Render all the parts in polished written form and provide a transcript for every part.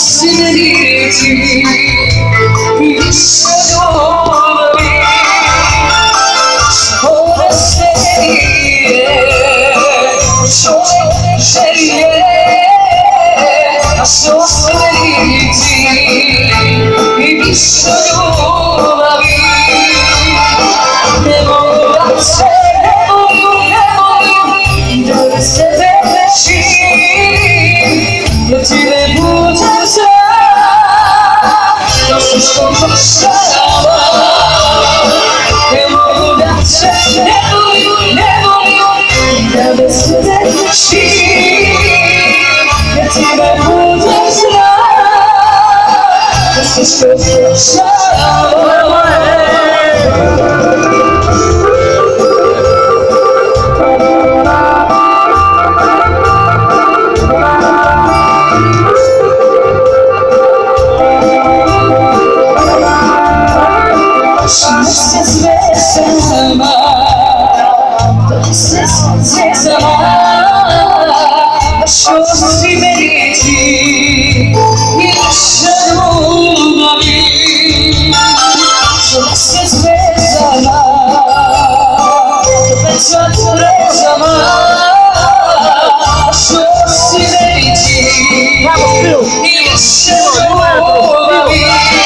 si meriti više ljubavi. Ove serije čovjek želje, a što si meriti više ljubavi. Ne mogu da se ne mogu da bez tebe ne živim, da ti ne budem sam, da se što pošava. Ne mogu da se ne volim da bez tebe ne živim, da ti ne budem sam, da se što pošava. Što si meriti više ljubavi, što se zvezdama, već otvorezama. Što si meriti više ljubavi.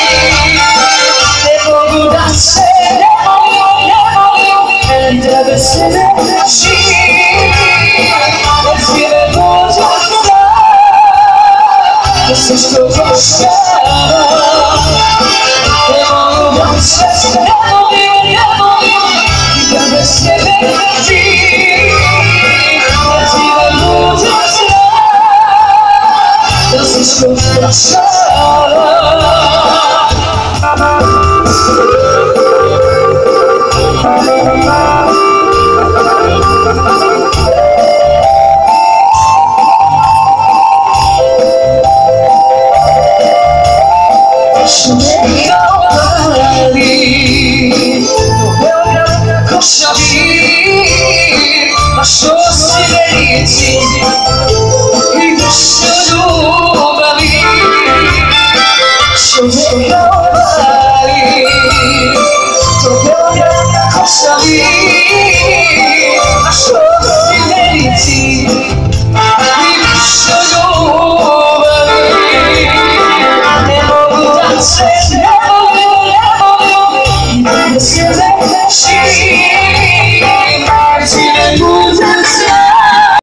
Ne mogu da se ne volim da bez tebe ne živim, da ti ne budem sam, da se što pošava. Ne mogu da se ne volim da bez tebe ne živim, da ti ne budem sam, da se što pošava. A što si meriti